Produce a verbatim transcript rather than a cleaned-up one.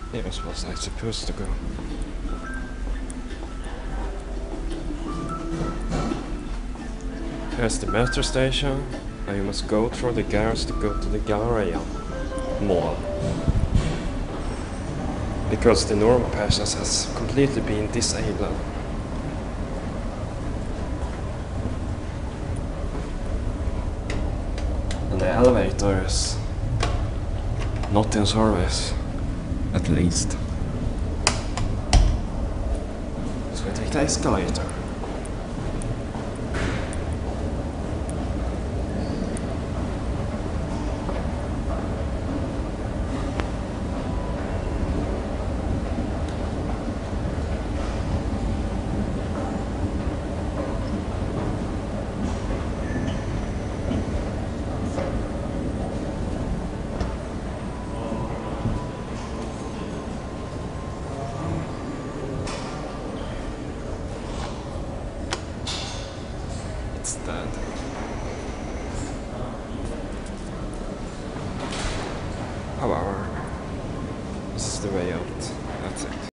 Here's was I supposed to go. Here's the metro station, and you must go through the garage to go to the Gallerian Mall. Because the normal passage has completely been disabled. And the elevator is not in service, at least. So we take the escalator. It's dead. However, this is the way out. That's it.